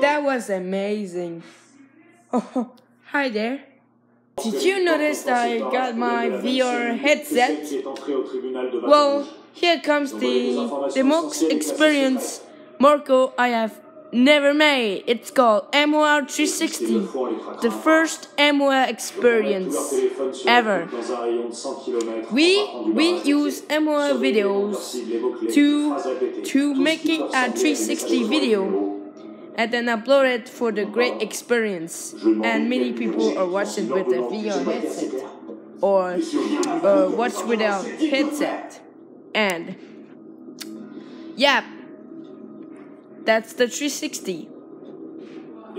That was amazing. Oh, hi there. Did you notice that I got my VR headset? Well, here comes the most experience Marco I have never made. It's called MOR 360, the first MOR experience ever. We use MOR videos to making a 360 video and then upload it for the great experience. And many people are watching with a VR headset or watch without headset. And yeah, that's the 360.